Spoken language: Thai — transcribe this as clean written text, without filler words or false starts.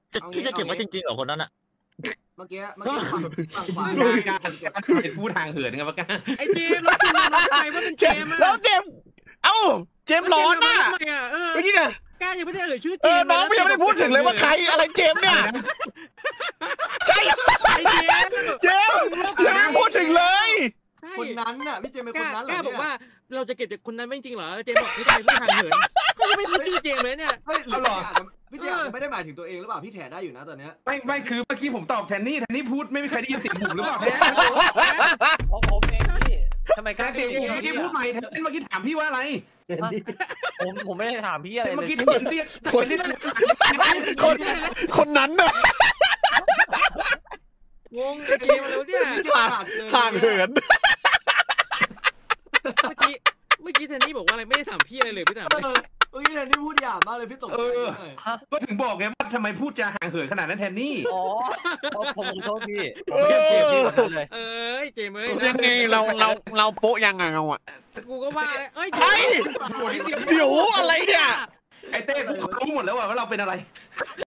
พี่จะเก็บไว้จริงๆเหรอคนนั้นอะเมื่อกี้ฝั่งขวาเป็นผู้ทางเหินไงปะก้าไอ้เจมแล้วคุณร้องทำไมว่าเป็นเจมอะแล้วเจมเจมร้อนอ่ะเมื่อกี้เนี่ยกล้ายังไม่ได้ชื่อเจมน้องยังไม่ได้พูดถึงเลยว่าใครอะไรเจมเนี่ยใช่ไอ้เจมยังไม่พูดถึงเลยคนนั้นน่ะพี่เจมเป็นคนนั้นเหรอบอกว่าเราจะเก็บจากคนนั้นไม่จริงเหรอเจมบอกนี่ทำไมผู้ทางเหินก็ยังไม่พูดชื่อเจมเลยเนี่ยหรอพี่เจมไม่ได้หมายถึงตัวเองหรือเปล่าพี่แถได้อยู่นะตอนนี้ไม่คือเมื่อกี้ผมตอบแทนนี่พูดไม่มีใครได้ยินเสียงผมหรือเปล่าแทนผมเองพี่ทำไมกล้าเสียงผมเมื่อกี้พูดใหม่แทนเมื่อกี้ถามพี่ว่าอะไรผมไม่ได้ถามพี่อะไรเลยเมื่อกี้เรียกคนนั้นน่ะงงเกมอะไรเนี่ยห่างเหินเมื่อกี้แทนนี่บอกว่าอะไรไม่ได้ถามพี่อะไรเลยพี่ถามเมื่อกี้แทนนี่พูดหยาบมากเลยพี่ตกใจก็ถึงบอกไงว่าทำไมพูดจาห่างเหินขนาดนั้นแทนนี่ผมโทษพี่เจมส์ยังไงเราโป๊ะยังไงเราอ่ะกูก็ว่าเลยเดี๋ยวอะไรเนี่ยไอ้เต้กูรู้หมดแล้วว่าเราเป็นอะไร